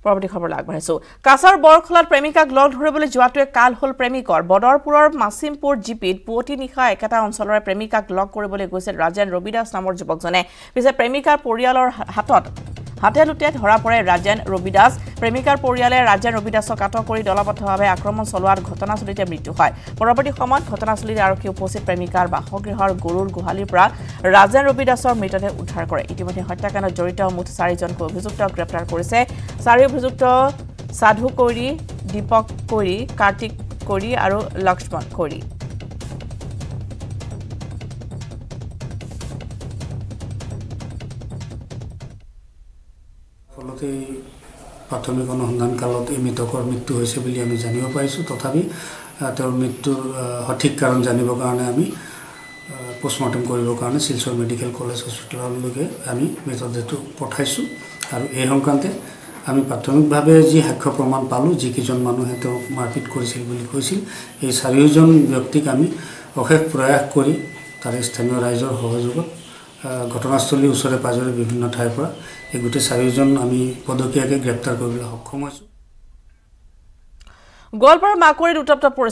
পৰৱৰ্তী খবৰ আগবঢ়াইছো কাছাৰ বৰখলাত প্ৰেমিকাক লগ ধৰিবলৈ যোৱাটোৱে কাল হল প্ৰেমিকৰ বদৰপুৰৰ মাছিমপুৰ জিপিত পুৱতি নিশা একেটা অঞ্চলৰে প্ৰেমিকাক লগ কৰিবলৈ গৈছিল ৰাজেন ৰবিদাস নামৰ যুৱকজনে পিছে প্ৰেমিকাৰ পৰিয়ালৰ হাতে লুটে ধৰা পৰে ৰাজেন ৰবিদাস প্ৰেমিকাৰ পৰিয়ালে ৰাজেন ৰবিদাসক আটক কৰি দলবদ্ধভাৱে আক্ৰমণ চলোৱাৰ ঘটনাস্থলীতে মৃত্যু হয় পৰৱৰ্তী সময়ত ঘটনাস্থলীত আৰক্ষী উপস্থিত প্ৰেমিকাৰ বাসগৃহৰ গৰুৰ গোহালিৰ পৰা ৰাজেন ৰবিদাসৰ মৃতদেহ উদ্ধাৰ কৰে ইতিমধ্যে হত্যাকাণ্ডত জড়িত মুঠ 4জনকৈ অভিযুক্ত গ্ৰেপ্তাৰ কৰিছে 4 অভিযুক্ত সাধু কৈৰী দীপক কৈৰী কাৰ্তিক কৈৰী আৰু লক্ষ্মণ কৈৰী ফলতে প্ৰাথমিক অনুসন্ধান কালত এই মৃতকৰ মৃত্যু হৈছে বুলি আমি জানিব পাৰিছোঁ তথাপি তেওঁৰ মৃত্যুৰ সঠিক কাৰণ জানিবৰ কাৰণে আমি পোষ্টমৰ্টেম কৰিবৰ কাৰণে শিলচৰ মেডিকেল কলেজ হস্পিটেললৈকে আমি মৃতদেহটো পঠাইছোঁ আৰু এই সংক্ৰান্তে আমি প্ৰাথমিকভাৱে যি সাক্ষ্য প্ৰমাণ পালোঁ যিকেইজন মানুহে তেওঁক মাৰপিট কৰিছিল বুলি কৈছিল এই 4জন ব্যক্তিক আমি অশেষ প্ৰয়াস কৰি তাৰে স্থানীয় ৰাইজৰ সহযোগত ঘটনাস্থলীৰ ওচৰে পাজৰে বিভিন্ন ঠাইৰ পৰা এই গোটেই 4জন আমি পদকীয়াকৈ গ্ৰেপ্তাৰ কৰিবলৈ সক্ষম হৈছোঁ গোৱালপাৰা মাকুৰীত উত্তপ্ত